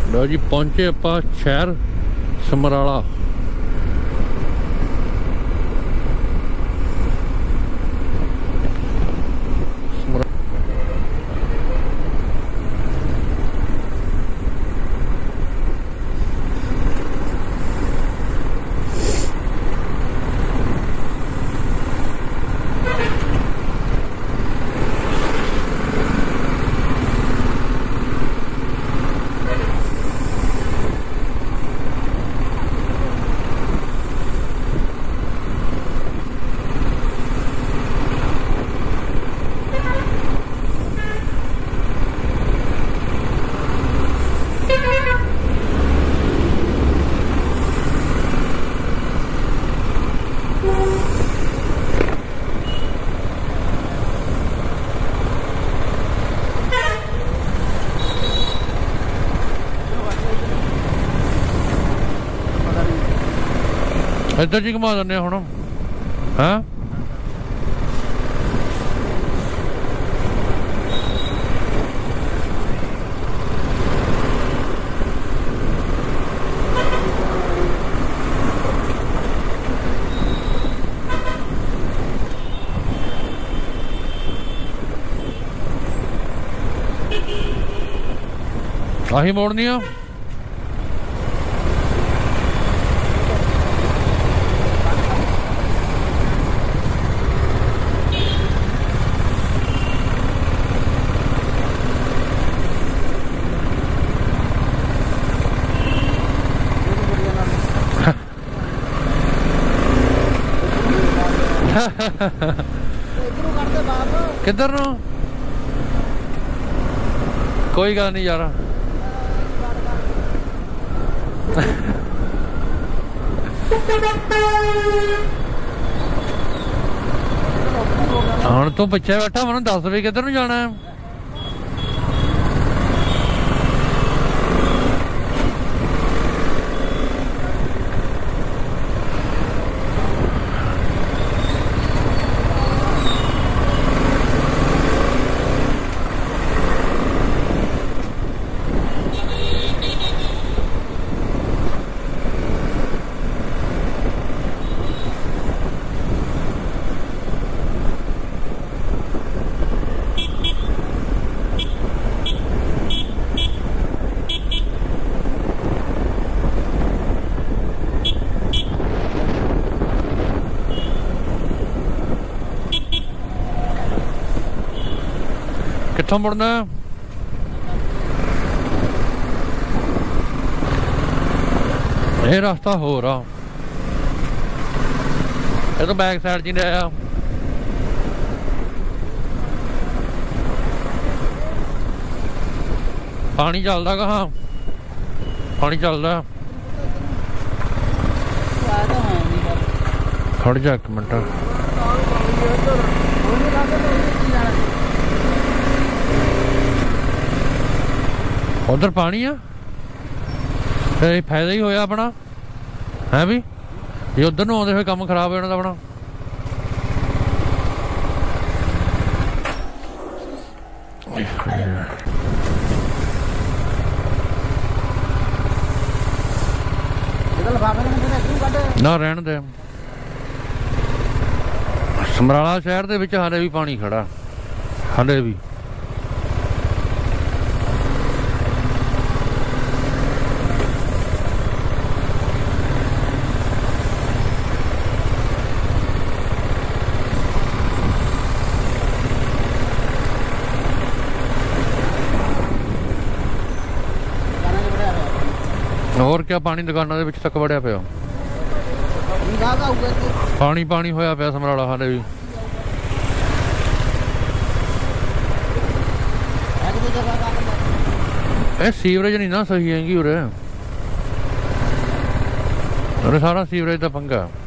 लो जी पहुंचे ਆਪਾਂ शहर समराला। इधर जी घुमा दें हूँ। हाँ आही मोड़नी है। किधर नो कोई गल नहीं यार। हुण तू पिछे बैठा मैनूं दस भी किधर नूं जाना है। कित्थों मुड़ना ये रास्ता हो रहा ये तो बैक साइड जी रहा। पानी चलता कहाँ पानी चलता खड़ जा एक मिनट। उधर पानी आ फायदा ही होया अपना है भी ये उधर नूं आउंदे फिर काम खराब हो जाना अपना। ना रहन दे समराला शहर दे विच हाले भी पानी खड़ा हाले भी। और क्या पानी दुकानों के तक वड़िया पिया पानी पानी होया पिया समराला हाले भी। सीवरेज नहीं ना सही हैगी उरे सारा सीवरेज का पंगा।